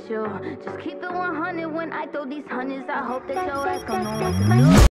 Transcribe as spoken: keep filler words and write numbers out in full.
you. Just keep it one hundred when I throw these hundreds. I hope that your ass gon' know what to do.